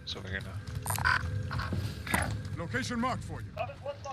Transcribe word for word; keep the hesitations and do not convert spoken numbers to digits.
So we're gonna. Location marked for you. Let's